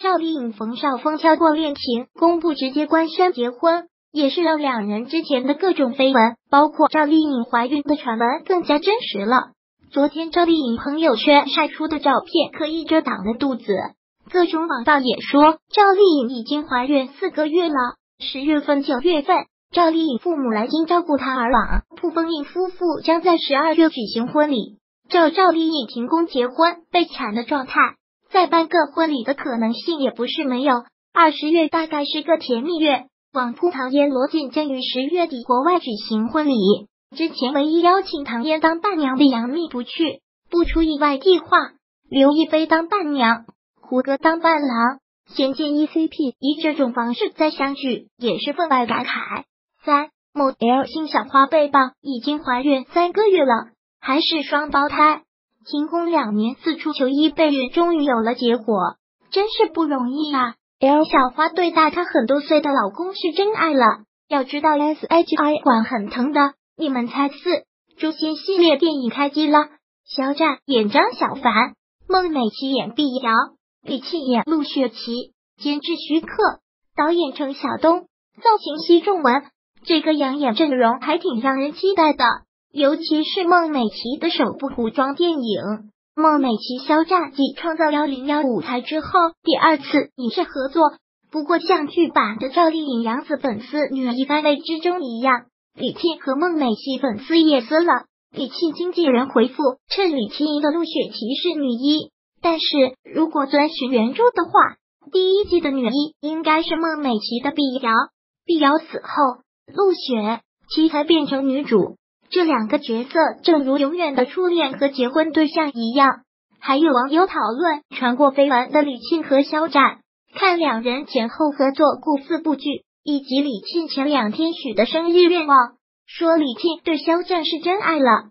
赵丽颖、冯绍峰跳过恋情，公布直接官宣结婚，也是让两人之前的各种绯闻，包括赵丽颖怀孕的传闻更加真实了。昨天赵丽颖朋友圈晒出的照片刻意遮挡了肚子，各种网报也说赵丽颖已经怀孕4个月了。10月份、9月份，赵丽颖父母来京照顾她而往，蒲峰颖夫妇将在12月举行婚礼。赵丽颖停工结婚被抢的状态，再办个婚礼的可能性也不是没有。20月大概是个甜蜜月，网扑唐嫣罗晋将于10月底国外举行婚礼。之前唯一邀请唐嫣当伴娘的杨幂不去，不出意外计划刘亦菲当伴娘，胡歌当伴郎，显见 CP 以这种方式再相聚也是分外感慨。某 L 星小花被曝已经怀孕3个月了，还是双胞胎，停工2年四处求医备孕，终于有了结果，真是不容易啊。L 小花对大她很多岁的老公是真爱了，要知道 SHI 管很疼的。你们猜4，诛仙系列电影开机了，肖战演张小凡，孟美岐演碧瑶，李沁演陆雪琪，监制徐克，导演程晓东，造型奚仲文，这个养眼阵容还挺让人期待的，尤其是孟美岐的首部古装电影。孟美岐肖战继创造101舞台之后第2次影视合作，不过像剧版的赵丽颖杨紫粉丝女一番位之中一样，李沁和孟美岐粉丝也撕了。李沁经纪人回复，称李沁的陆雪琪是女一，但是如果遵循原著的话，第1季的女一应该是孟美岐的碧瑶，碧瑶死后，陆雪琪才变成女主。这2个角色正如永远的初恋和结婚对象一样。还有网友讨论传过绯闻的李沁和肖战，看2人前后合作过4部剧，以及李沁前2天许的生日愿望，说李沁对肖战是真爱了。